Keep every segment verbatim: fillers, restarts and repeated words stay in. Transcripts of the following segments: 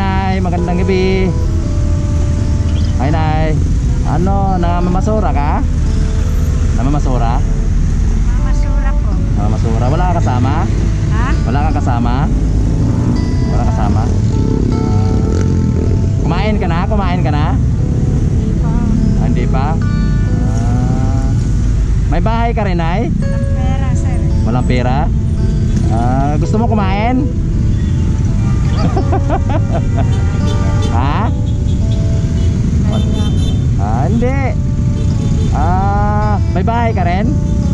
Nay, magandang gabi. Hi Nay. Ano, namamasura ka? Namamasura? Mamasura po. Namamasura. Wala ka kasama? Ha? Wala kang kasama? Wala kasama? Uh, kumain ka na? Kumain ka na? Hindi po. Ah, hindi pa? Uh, may bahay ka rin, Nay? Walang pera, sir. Walang pera? Uh, gusto mo kumain? Ha? Ah, hindi. Ah, may bahay ka rin?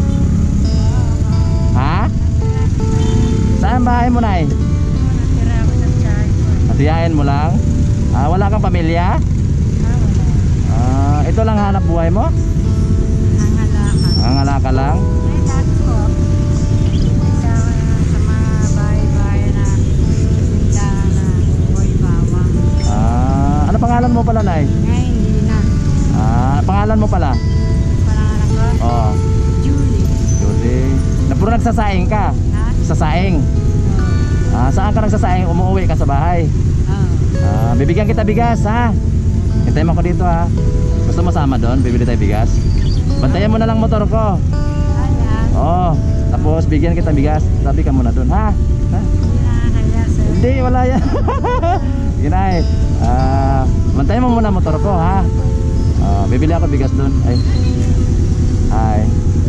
Ha? Saan bahay mo, Nay? Natira ako sa tiyahin ko. Natiyain mo lang? Ah, wala kang pamilya? Ah, wala. Ah, ito lang hanap buhay mo? Nangalakan. Nangangalaka lang? May dati po. Sa, sa mga bahay-bahay na tindahan na buhay bawang. Ah, ano pangalan mo pala, Nay? Ngayon, hindi na. Ah, pangalan mo pala? Pangalan ko? Oo. Julie. Julie. Na puro nagsasaing ka? Ha? Sasaing? Oo. Ah, saan ka nagsasaing? Umuwi ka sa bahay? Oo. Ah, bibigyan kita bigas, ha? Hintayin mo ko dito, ha? Gusto mo sama doon? Bibili tayo bigas? Bantayan mo na lang motor ko. Ayan. Oo. Tapos bigyan kita bigas. Tabi ka muna doon, ha? Ha? Hindi nakakaya, sir. Hindi, wala yan. Sige, Nay. Ah, bantayan mo muna motor ko, ha? Ah, bibili ako bigas doon. Ay. Ay.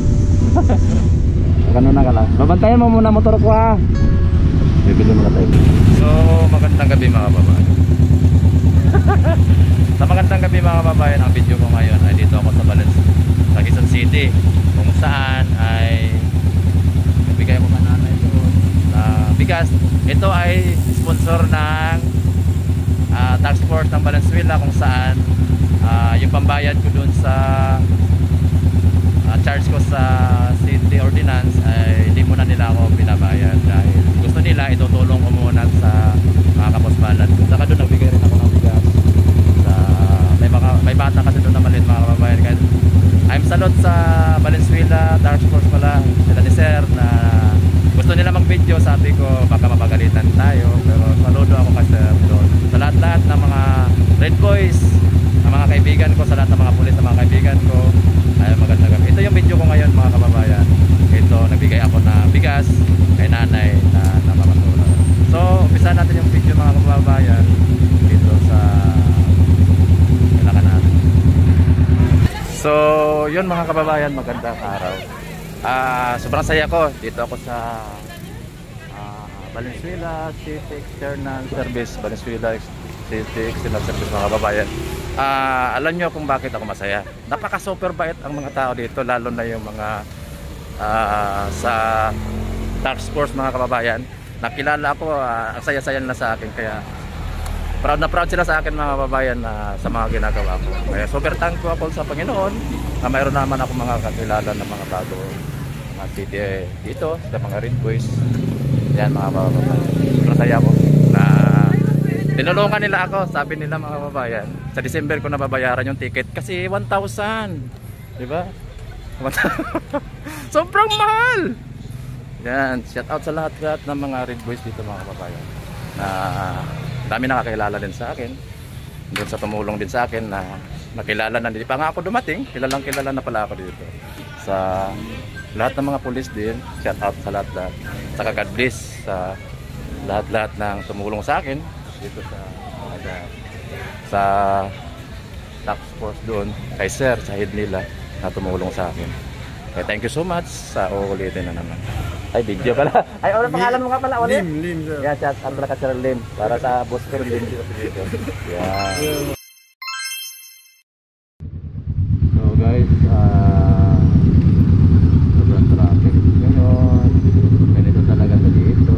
Ganun na ka lang. Babantayan mo muna motor ko, ha? Bibili muna tayo. So, magandang gabi mga babae. Sa magandang gabi mga babayan, ang video ko ngayon ay dito ako sa Valenzuela, sa Quezon City, kung saan ay nabigay mo ka nanay doon na bigas. Ito ay sponsor ng uh, tax force ng Valenzuela, kung saan uh, yung pambayad ko doon sa uh, charge ko sa city ordinance ay hindi muna nila ako binabayad dahil gusto nila itutulong ko muna sa mga kapusbalan. Saka doon nagbigay rin ako ng bigas. May, mga, may bata kasi doon na maliit mga kababayan. Kaya I'm salute sa Valenzuela Task Force pala, sila ni Sir, na gusto nila mag video. Sabi ko baka mapagalitan tayo, pero saludo ako kay Sir doon. Sa lahat-lahat ng mga Red Boys, ng mga kaibigan ko, sa lahat ng mga pulis ng mga kaibigan ko, ay maganda gabi. Ito yung video ko ngayon mga kababayan. Ito, nagbigay ako na bigas kay nanay na namamasura. So umpisa natin yung video mga kababayan dito sa So, yun mga kababayan, magandang araw. Ah, uh, sobrang saya ko. Dito ako sa uh, Valenzuela City External Service, Valenzuela City External Service mga kababayan. Ah, uh, alam nyo kung bakit ako masaya. Napaka super bait ang mga tao dito, lalo na yung mga uh, sa task force mga kababayan. Nakilala ako, uh, ang saya-saya nila sa akin, kaya proud na proud sila sa akin mga kababayan na sa mga ginagawa ko. Kaya super thankful ako sa Panginoon na mayroon naman ako mga kakilala ng mga bago mga city eh, dito sa mga Red Boys. Yan mga kababayan. Super saya ko na tinulungan nila ako. Sabi nila mga kababayan, sa December ko nababayaran yung ticket kasi one thousand. Diba? Sobrang mahal! Yan, shout out sa lahat-lahat ng mga Red Boys dito mga kababayan. Na dami nakakilala din sa akin doon sa tumulong din sa akin na nakilala na, hindi pa nga ako dumating, kilalang kilala na pala ako dito sa lahat ng mga pulis din. Shout out sa lahat-lahat, saka God bless sa lahat-lahat ng tumulong sa akin dito sa mga sa task force doon kay Sir, sa head nila na tumulong sa akin. Kaya thank you so much sa uulitin na naman. Ay, video pala. Ay, ano pangalan mo nga pala ulit? Lim, Lim, sir. Yeah, chat. Ang ka Sir Lim. Para sa boss ko Lim. Yeah. So guys, uh, sobrang traffic ngayon. Ganito talaga sa dito.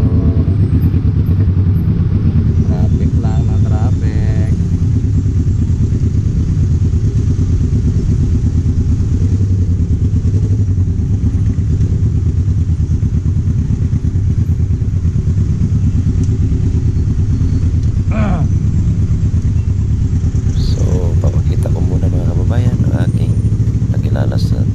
Traffic lang ng traffic. So papakita ko muna mga kababayan ang aking nakilala sa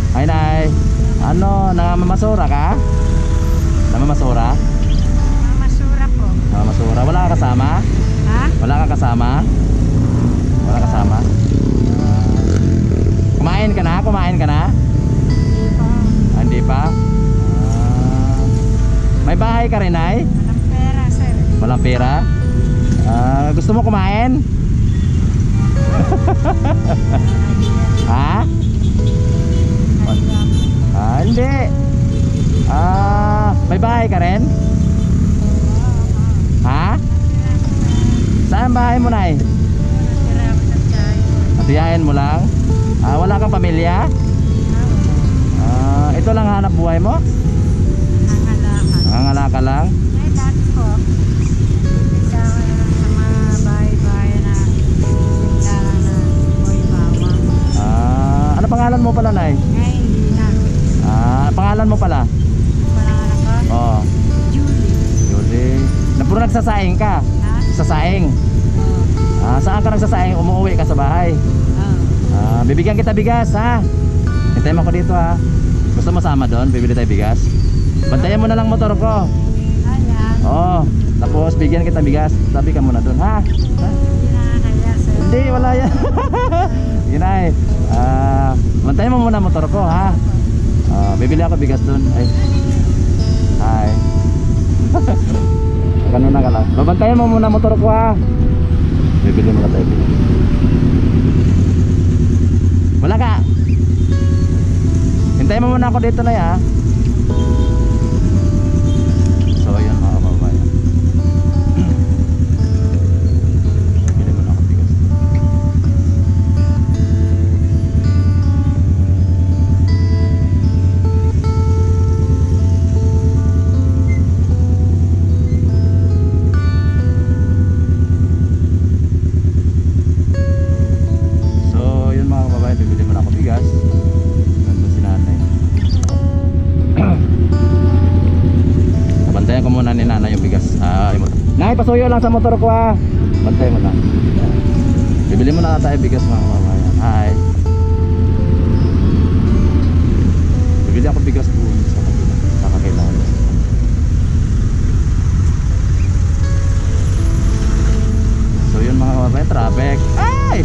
Ay, nay. Ano, namamasura ka? Namamasura? Mamasura po. Namamasura. Wala ka kasama? Ha? Wala kang kasama? Wala kasama? Ah. Kumain ka na? Kumain ka na? Hindi po. Ah, hindi pa? Ah. May bahay ka rin, ay? Walang pera, sir. Walang pera? Ah, gusto mo kumain? Ha? Ah, hindi. Ah, may bahay ka rin? Ha? Saan bahay mo, nay? Natiyain mo lang? Ah, wala kang pamilya? Ah, ito lang hanap buhay mo? Nangangala ka lang? May dati po. Isa sa mga bahay-bahay na tindahan na boy bawang. Ah, ano pangalan mo pala, nay? Ngayon, hindi na. Ah, pangalan mo pala? Pangalan ko? Oo. Julie. Julie. Na puro nagsasaing ka? Ha? Sasaing? Oo. Ah, saan ka nagsasaing? Umuwi ka sa bahay? Oo. Ah, bibigyan kita bigas, ha? Hintayin mo ako dito, ha? Gusto mo sama doon? Bibili tayo bigas? Bantayan mo na lang motor ko. Ayan. Oo. Tapos bigyan kita bigas. Sabi ka muna doon, ha? Ha? Hindi na kaya, sir. Hindi, wala yan. Sige na, eh. Ah, bantayan mo muna motor ko, ha? Ah, bibili ako bigas doon. Ay. Hi. Ganun na ka lang. Babantayan mo muna motor ko, ha? Bibili mo na tayo bigas. Wala ka. Hintayin mo muna ako dito na, ya. So, ayan mga kababayan. Bibili mo na ako bigas. So, yun mga kababayan, bibili mo na ako bigas. Nandun si nanay. Bantayan ko muna ni nanay yung bigas. Ah, yung motor. Nay, pasuyo lang sa motor ko, ha. Bantayan mo na. Bibili mo na tayo bigas mga kababayan. Hi. Bibili ako bigas doon sa kabila. Sa kakilala. So yun mga kababayan, traffic. Ay!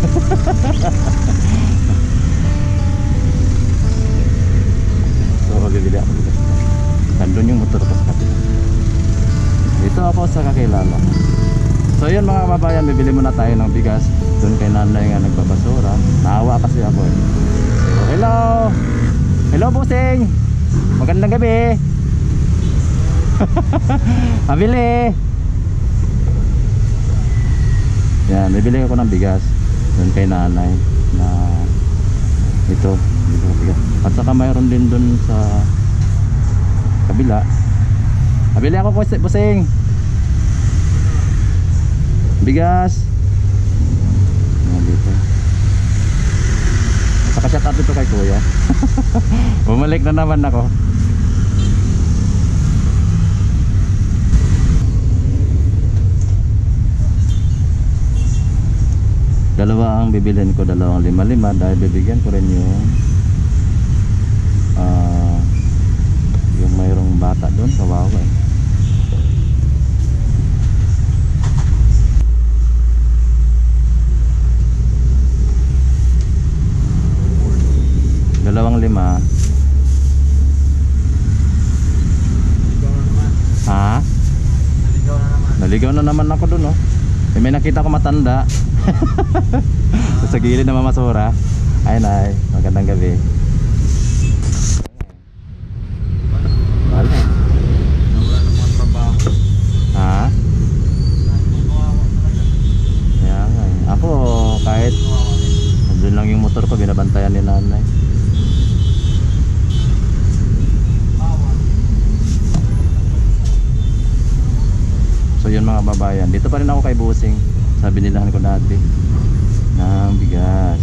So bibili ako bigas. Nandun yung motor ko sa kabila. Dito ako sa kakilala. So yun mga kababayan, bibili muna tayo ng bigas. Doon kay nanay nga nagbabasura. Naawa kasi ako, eh. So, hello! Hello, bossing! Magandang gabi! Pabili! Yan, bibili ako ng bigas. Doon kay nanay na ito, dito bigas. At saka mayroon din doon sa kabila. Pabili ako ko, bossing! Bigas. Yan dito. Saka shout out dito kay kuya. Bumalik na naman ako. Dalawa ang bibilhin ko, dalawang lima lima. Dahil bibigyan ko rin yung uh, yung mayroong bata doon, kawawa, eh. Dalawang lima. Ha? Naligaw na naman. Naligaw na naman ako dun, oh. Eh, may nakita ko matanda. Sa gilid na mamasura. Ay, nay, magandang gabi. Wala. Nawala ng mga trabaho. Ha? Kaya nga, eh. Ako kahit nandun lang yung motor ko, binabantayan ni nanay. So yun mga babayan, dito pa rin ako kay Busing. Sabi nila ko dati ng bigas.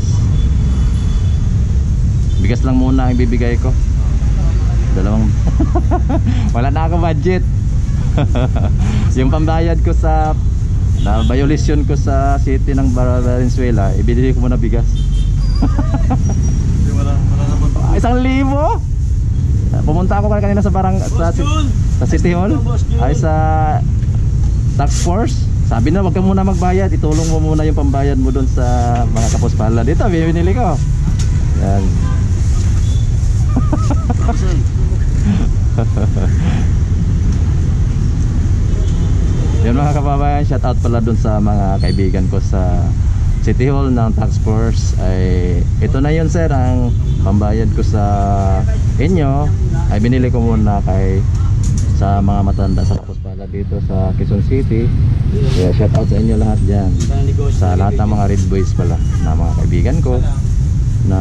Bigas lang muna ang ibibigay ko. Dalawang wala na ako budget. Yung pambayad ko sa na violation ko sa city ng Valenzuela, ibibigay ko muna bigas. Kasi wala, wala naman. Ay, Isang libo? Pumunta ako kanina sa barang sa, sa City Hall ay sa tax force. Sabi na wag ka muna magbayad, itulong mo muna yung pambayad mo doon sa mga kapuspala. Dito binili ko. Yan. Yan mga kababayan, shout out pala doon sa mga kaibigan ko sa City Hall ng tax force. Ay ito na yun sir, ang pambayad ko sa inyo ay binili ko muna kay sa mga matanda sa kapuspala dito sa Quezon City. Kaya shout out sa inyo lahat dyan, sa lahat ng mga Red Boys pala na mga kaibigan ko na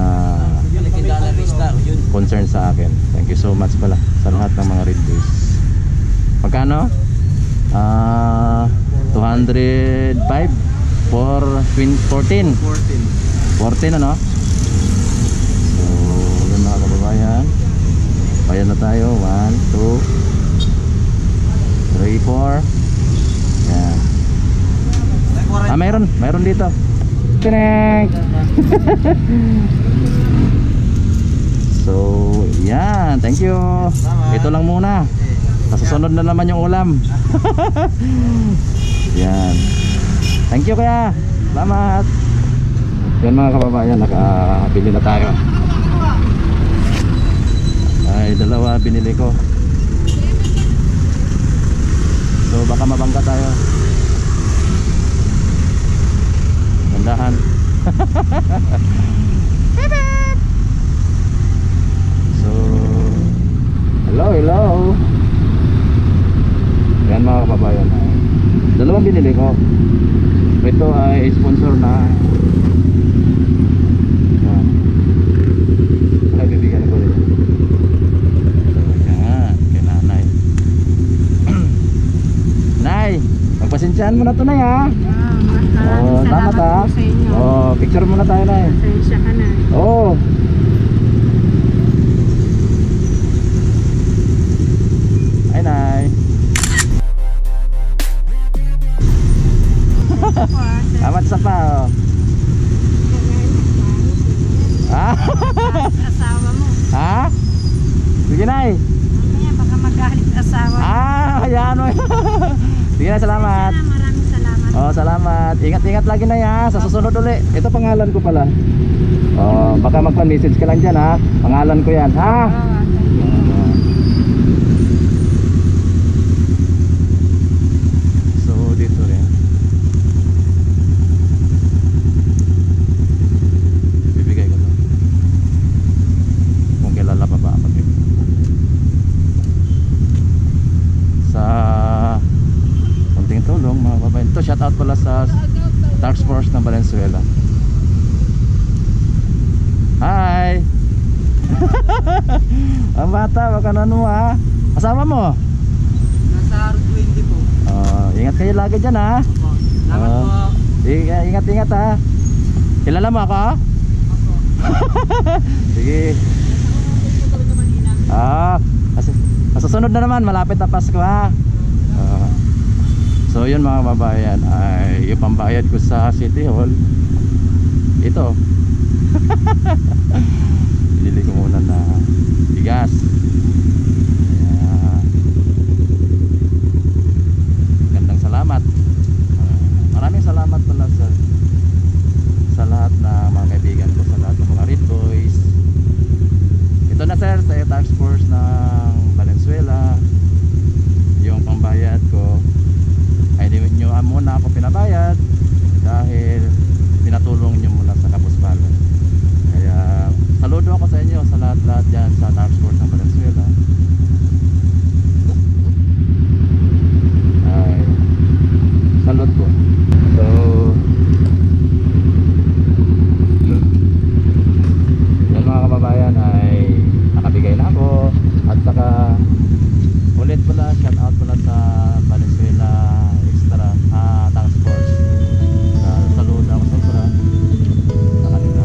concern sa akin. Thank you so much pala sa lahat ng mga Red Boys. Magkano? Ah, uh, two hundred five for fourteen. fourteen ano? So, yun mga kababayan. Bayad na tayo. one, two, three, four. Yan. Ah, mayroon. Mayroon dito. Tinek! So, yan. Thank you. Ito lang muna. Susunod na naman yung ulam. Yan. Thank you kaya. Salamat. Yan mga kababayan, nakabili na tayo. Ay, dalawa binili ko. So baka mabangga tayo. Gandahan. So hello, hello. Yan mga kababayan, dalawang binili ko. Ito ay sponsor na. Yan. Ay, bibigyan ko rin. So yan, kay nanay. Nay, magpasensyaan mo na to Nay ha. Ah, Oh, maraming tama salamat ta. po sa inyo. Oh, picture muna tayo Nay. Pasensya ka na. Oh. Ay Nay. Po, ah, sa- Amat sa pa oh. Ah? asawa mo. Ha? Sige Nay. Mamaya baka magalit asawa mo. Ah, hayaan mo. Sige na, salamat. Sana, maraming salamat. Oh, salamat. Ingat-ingat lagi na ya. Sa susunod uli. Ito pangalan ko pala. Oh, baka magpa-message ka lang dyan ha. Pangalan ko yan ha. Oh, thank you. So, dito rin. Bibigay ko to. Kung kilala pa ba ako dito. Sa konting tulong mga babae. Ito, shout out pala sa task force ng Valenzuela. Hi! Ang bata, baka nano ha. Kasama mo? Nasa R twenty po. Oh, ingat kayo lagi dyan ha. Salamat Oh. po. Ingat, ingat, ingat ha. Kilala mo ako? Sige. Ah, kasi susunod na naman, malapit na Pasko ha. Ah. So yun mga babayan, ay yung pambayad ko sa City Hall. Ito. Binili ko muna na bigas. Kaya, gandang salamat. Ah, maraming salamat pala sa sa lahat na mga kaibigan ko, sa lahat ng mga Red Boys. Ito na sir, sa tax force ng Valenzuela. Yung pambayad ko ay di nyo muna ako pinabayad dahil pinatulong nyo muna sa Kapuspala. Kaya saludo ako sa inyo, sa lahat-lahat dyan sa tax force ng Valenzuela. Ay, salud po. So yan mga kababayan, ay nakabigay na ako. At saka ulit pala, shout out pala sa Valenzuela Extra ah, tax force. Uh, saludo ako sobra sa kanila.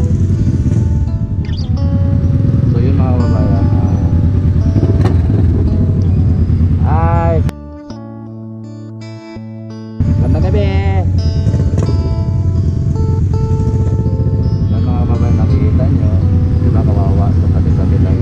So yun mga kababayan, uh, ay gandang gabi. Yan mga kababayan, nakikita nyo, diba kawawa sa tabi-tabi lang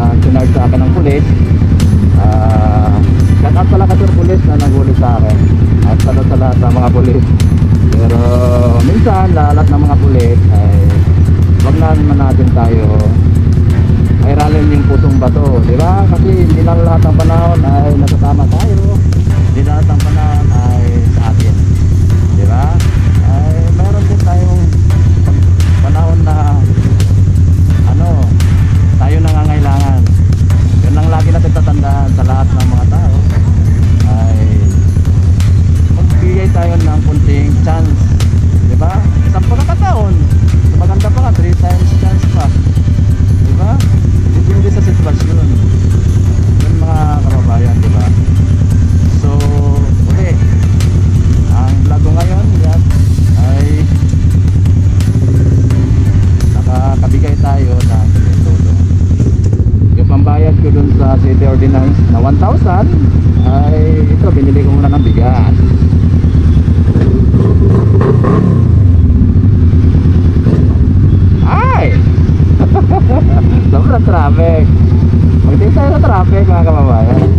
sinarge sa akin ng pulis. Ah, shout out pala ka sir pulis na naghuli sa akin. At salut sa lahat ng mga pulis. Pero minsan lahat ng mga pulis ay wag na naman natin tayo ay ralin yung pusong bato, di ba? Kasi hindi na lahat ng panahon ay nasasama tayo. Hindi na lahat ng panahon ay sa atin, di ba? Ay meron din tayong panahon na ano, tayo nangangailangan. Yun ang lagi natin tatandaan sa lahat ng mga tao ay magbigay tayo ng kunting chance, di ba? Isang pagkakataon, maganda pa nga, three times chance pa, di ba? Depende sa sitwasyon yun mga kababayan, di ba? So uli, ang vlog ko ngayon yan ay nakakabigay tayo ng tulong. Yung pambayad ko dun sa city ordinance na one thousand ay ito, binili ko muna ng bigas. Ay! Sobrang traffic. Magtingin tayo sa traffic mga kababayan.